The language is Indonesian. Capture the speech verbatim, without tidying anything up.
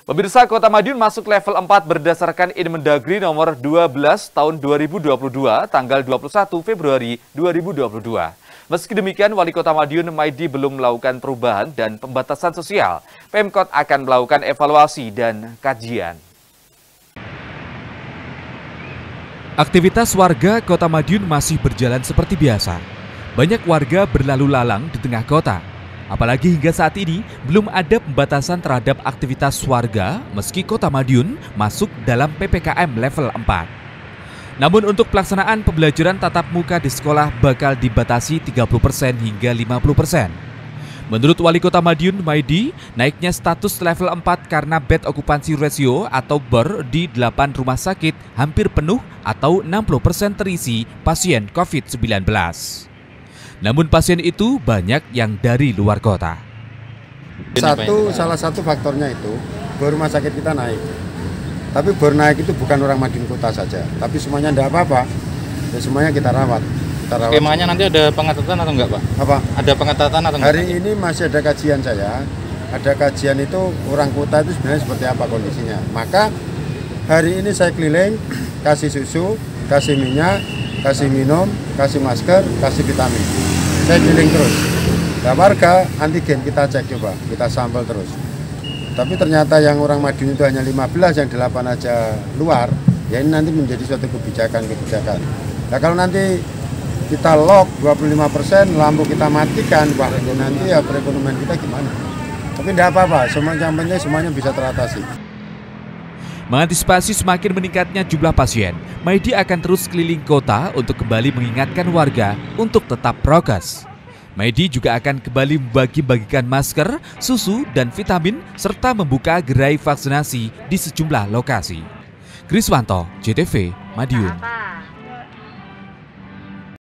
Pemirsa, Kota Madiun masuk level empat berdasarkan Inmendagri nomor dua belas tahun dua ribu dua puluh dua tanggal dua puluh satu Februari dua ribu dua puluh dua. Meski demikian, Wali Kota Madiun Maidi belum melakukan perubahan dan pembatasan sosial. Pemkot akan melakukan evaluasi dan kajian. Aktivitas warga Kota Madiun masih berjalan seperti biasa. Banyak warga berlalu lalang di tengah kota. Apalagi hingga saat ini belum ada pembatasan terhadap aktivitas warga meski Kota Madiun masuk dalam P P K M level empat. Namun untuk pelaksanaan pembelajaran tatap muka di sekolah bakal dibatasi tiga puluh persen hingga lima puluh persen. Menurut Wali Kota Madiun Maidi, naiknya status level empat karena bed occupancy ratio atau B O R di delapan rumah sakit hampir penuh atau enam puluh persen terisi pasien COVID sembilan belas. Namun pasien itu banyak yang dari luar kota. Satu, salah satu faktornya itu, B O R rumah sakit kita naik. Tapi B O R naik itu bukan orang Madiun Kota saja, tapi semuanya tidak apa-apa. Ya, semuanya kita rawat. Kita rawat. Skemanya nanti ada pengetatan atau enggak, Pak? Apa? Ada pengetatan atau enggak? Hari ini masih ada kajian saya. Ada kajian itu orang kota itu sebenarnya seperti apa kondisinya. Maka hari ini saya keliling, kasih susu, kasih minyak, kasih minum, kasih masker, kasih vitamin. Saya keliling terus. Nah, warga antigen kita cek coba, kita sampel terus. Tapi ternyata yang orang Madiun itu hanya lima belas, yang delapan aja luar. Ya ini nanti menjadi suatu kebijakan-kebijakan. Nah kalau nanti kita lock dua puluh lima persen, lampu kita matikan, wah nanti ya perekonomian kita gimana? Tapi tidak apa-apa, semuanya penting semuanya bisa teratasi. Mengantisipasi semakin meningkatnya jumlah pasien, Maidi akan terus keliling kota untuk kembali mengingatkan warga untuk tetap prokes. Maidi juga akan kembali membagi-bagikan masker, susu, dan vitamin, serta membuka gerai vaksinasi di sejumlah lokasi. Kriswanto, J T V, Madiun.